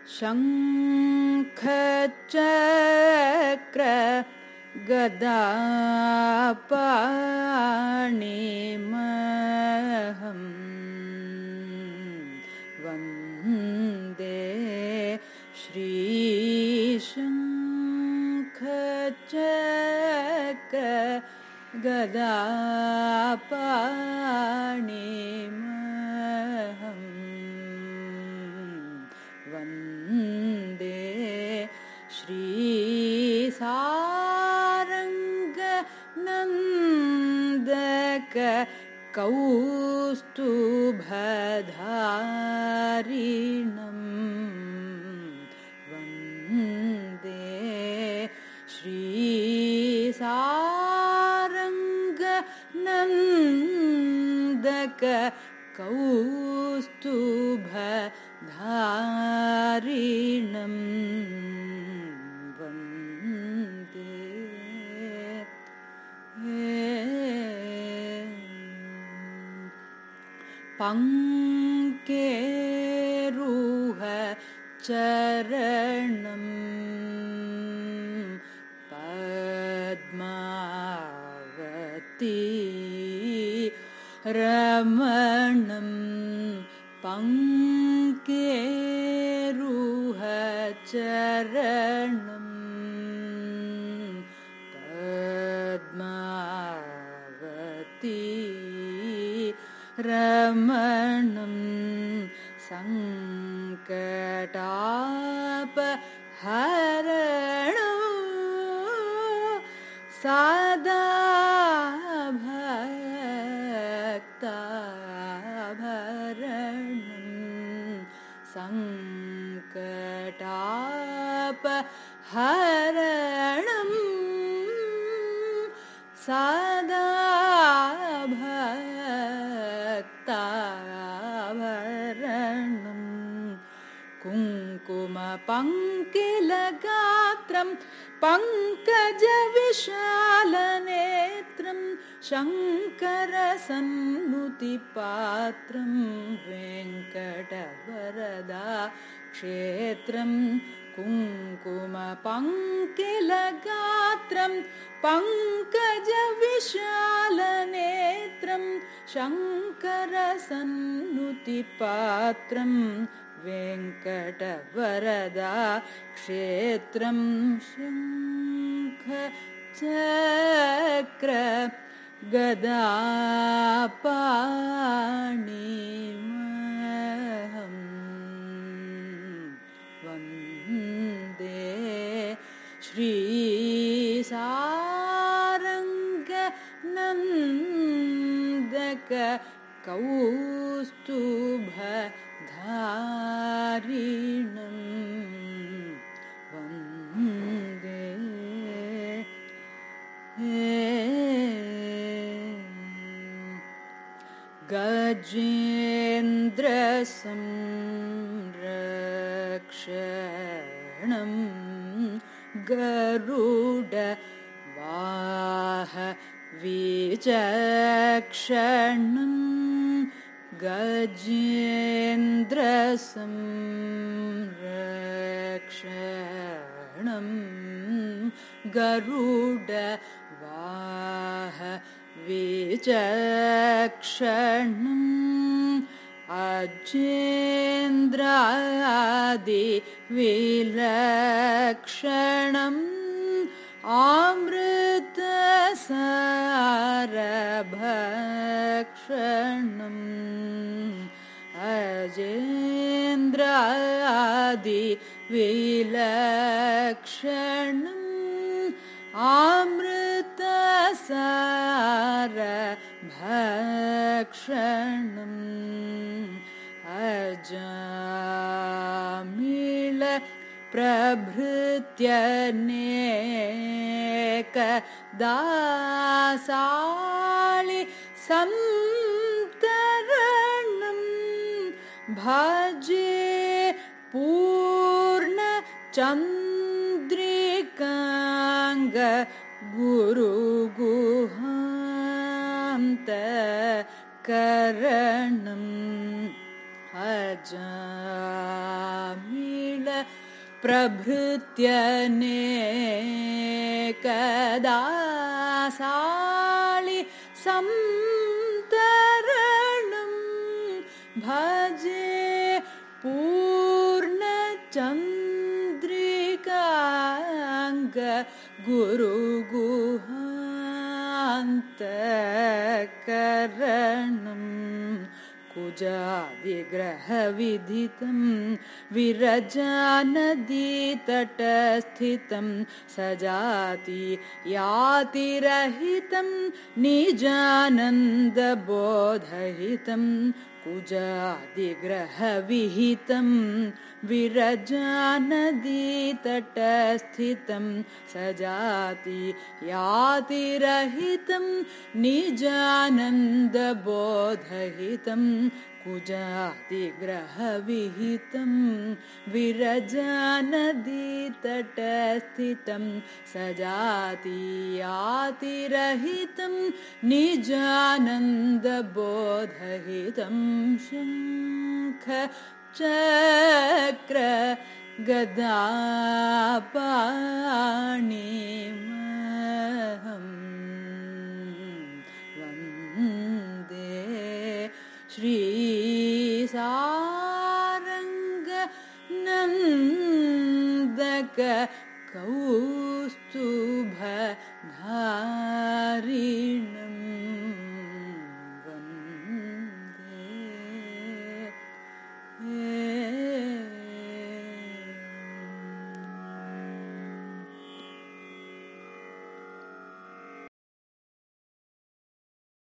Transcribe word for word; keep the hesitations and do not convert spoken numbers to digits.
शंख चक्र गदा पाणिमहं वन्दे श्री शंख चक्र गदा पाणिमहं वन्दे श्री सारंग नंदक कौस्तुभधारिणं वन्दे श्री सारंग नंदक कौस्तुभधारिणं वन्दे पंकेरुह चरणं पद्मावती रमणं पंकेरुह चरणं पद्मावती रमणं संकटापहरणं सदा भक्ताभरणं संकटापहरणं सदा भक्ताभरणं कुङ्कुमपङ्किलगात्रं पङ्कजविशालनेत्रं शङ्करसन्नुतिपात्रं वेङ्कटवरदाक्षेत्रं कुङ्कुमपङ्किलगात्रं पङ्कजविशालनेत्रं शङ्करसन्नुतिपात्रं वेङ्कटवरदाक्षेत्रं शङ्ख चक्र गदा पाणिमहं वन्दे श्री सारंग नंदक कौस्तुभधारिणं वन्दे गजेन्द्र संरक्षणं गरुड वाह विचक्षणं गजेन्द्र संरक्षणं गरुड वाह विचक्षणं अजेन्द्रादि विलक्षणं अमृतसारभक्षणं अजेन्द्रादि विलक्षणं अमृतसारभक्षणं अजामिल प्रभृत्यनेकदासाळि संतरणं भजे पूर्णचन्द्रिकाङ्ग गुरुगुहान्तकरणं विरजामिळ प्रभृत्यनेकदासाळि संतरणं भजे पूर्णचन्द्रिकाङ्ग गुरुगुहान्तकरणं कुजादिग्रहविदितं विरजानदीतटस्थितं सजाति यातिरहितं निजानन्दबोधहितं कुजादिग्रहविहितं विरजानदीतटस्थितं सजाति यातिरहितं निजानन्दबोधहितं कुजातिग्रहविहितं विरजानदीतटस्थितं सजाति यातिरहितं निजानन्दबोधहितं शङ्ख चक्र गदापाणिमहं वन्दे श्री